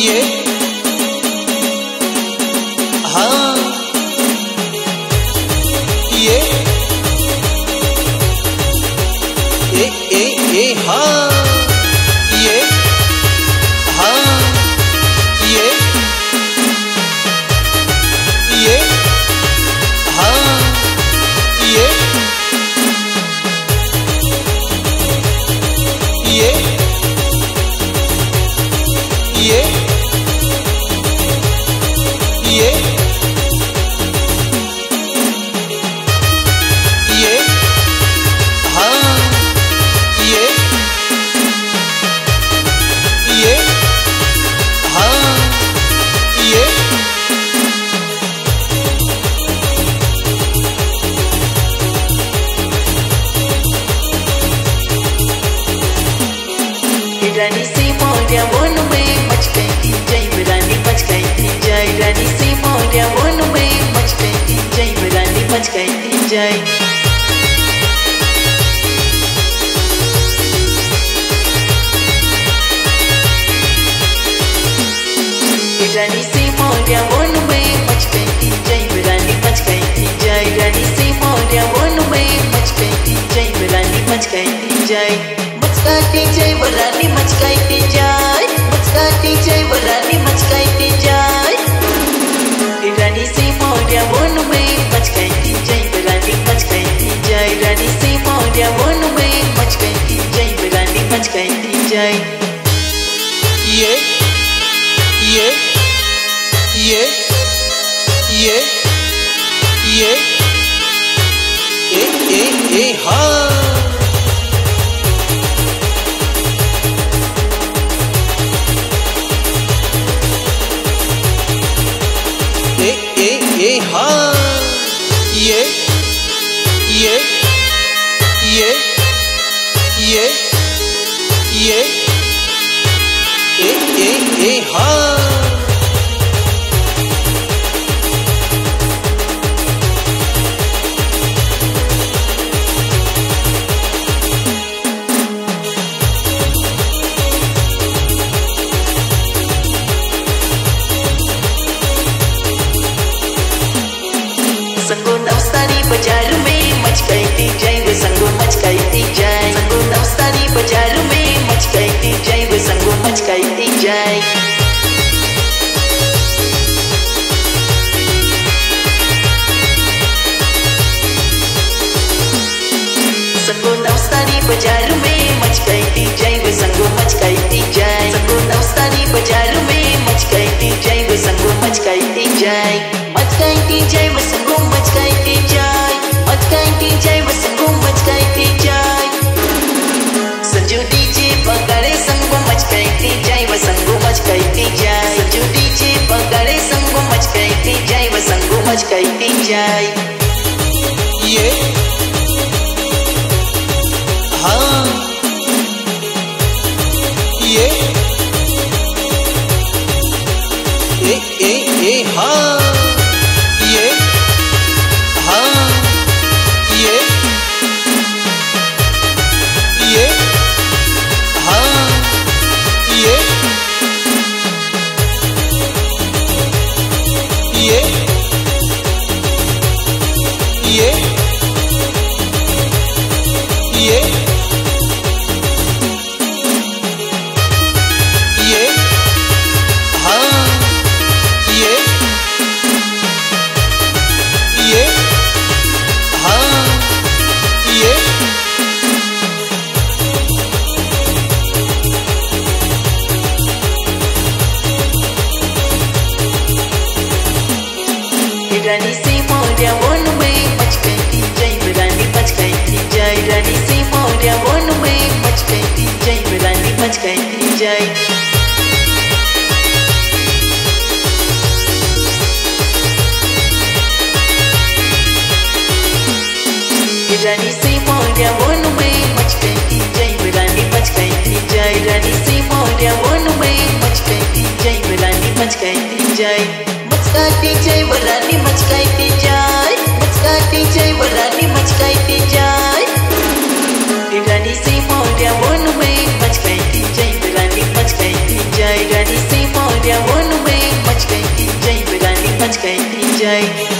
ये हाँ ये हाँ ये हाँ ये हाँ ये रानी से मोरिया वन में मच गई जय रानी बच गई जय रानी से मोरिया वन में मच गई जय रानी बच गई जय रानी से मोरिया वन में मच गई जय रानी बच गई जय रानी से मोरिया वन में मच गई जय रानी बच गई जय मचकाती जय रानी मचकाती जय मचकाती जय रानी मचकाती जय रानी से मोरिया वन में मच गई जय रानी बच गई जय रानी से मोरिया वन में मच गई जय रानी बच गई जय ये हाँ हाँ ये हाँ संगो नवसारी बाजार में मच गई थी जय वे संगो मच गई थी जय संगो नवसारी बाजार में मच गई थी जय वे संगो मच गई थी जय संगो नवसारी बाजार में मच गई थी जय वे संगो मच गई थी जय संगो नवसारी बाजार में मच गई थी जय वे संगो मच गई थी जय मच गई थी जय वे संगो मच गई थी जय मच गई थी जय वे संगो मच गई थी जय संजू डीजे पकड़े संगो मच गई थी जय वे संगो मच गई थी जय संजू डीजे पकड़े संगो मच गई थी जय वे संगो मच गई थी जय ये हाँ ये हाँ ये हाँ ये हाँ ये रानी से मोरिया वन में मच गई जय रानी बच गई जय रानी से मोरिया वन में मच गई जय रानी बच गई जय रानी से मोरिया वन में मच गई जय रानी बच गई जय रानी से मोरिया वन में मच गई जय रानी बच गई जय मचकाती जय रानी मचकाती जय मचकाती जय रानी मचकाती जय रानी से मोरिया वन में मच गई जय रानी बच गई जय रानी से मोरिया जाए।